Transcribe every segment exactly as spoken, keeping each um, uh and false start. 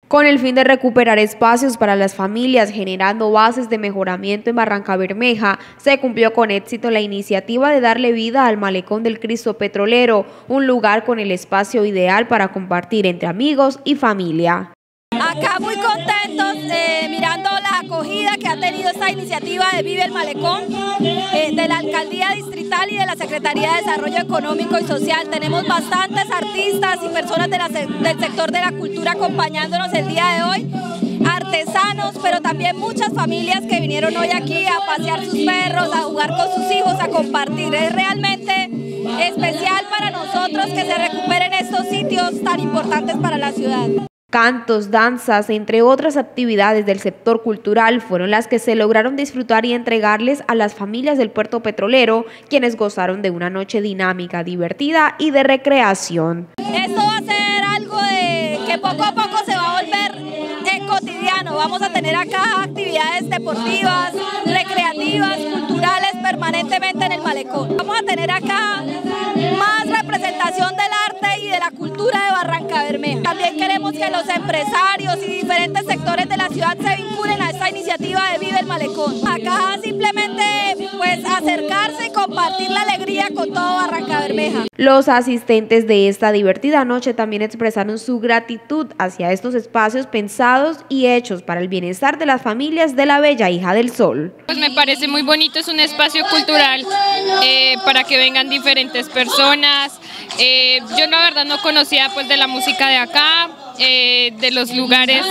Con el fin de recuperar espacios para las familias, generando bases de mejoramiento en Barrancabermeja, se cumplió con éxito la iniciativa de darle vida al Malecón del Cristo Petrolero, un lugar con el espacio ideal para compartir entre amigos y familia. Acá muy contentos, eh, mirando la acogida que ha tenido esta iniciativa de Vive el Malecón, eh, de la Alcaldía Distrital y de la Secretaría de Desarrollo Económico y Social. Tenemos bastantes artistas y personas de la, del sector de la cultura acompañándonos el día de hoy, artesanos, pero también muchas familias que vinieron hoy aquí a pasear sus perros, a jugar con sus hijos, a compartir. Es realmente especial para nosotros que se recuperen estos sitios tan importantes para la ciudad. Cantos, danzas, entre otras actividades del sector cultural fueron las que se lograron disfrutar y entregarles a las familias del puerto petrolero, quienes gozaron de una noche dinámica, divertida y de recreación. Esto va a ser algo de que poco a poco se va a volver eh, cotidiano. Vamos a tener acá actividades deportivas, recreativas, culturales permanentemente en el malecón. Vamos a tener acá más representación del arte y de la cultura de Barrancabermeja. También queremos que los empresarios y diferentes sectores de la ciudad se vinculen a esta iniciativa de Vive el Malecón. Acá simplemente pues acercarse y compartir la alegría con todo Barrancabermeja. Los asistentes de esta divertida noche también expresaron su gratitud hacia estos espacios pensados y hechos para el bienestar de las familias de la Bella Hija del Sol. Pues me parece muy bonito, es un espacio cultural eh, para que vengan diferentes personas. Eh, yo la verdad no conocía pues de la música de acá, eh, de los lugares,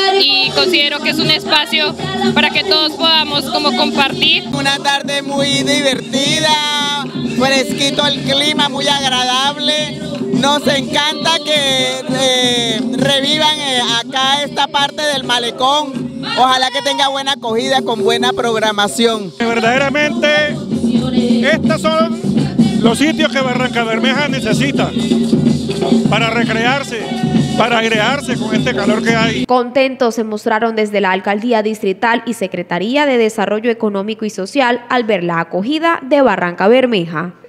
y considero que es un espacio para que todos podamos como compartir. Una tarde muy divertida, fresquito el clima, muy agradable. Nos encanta que eh, revivan eh, acá esta parte del malecón. Ojalá que tenga buena acogida con buena programación. Verdaderamente, estos son los sitios que Barrancabermeja necesita para recrearse, para airearse con este calor que hay. Contentos se mostraron desde la Alcaldía Distrital y Secretaría de Desarrollo Económico y Social al ver la acogida de Barrancabermeja.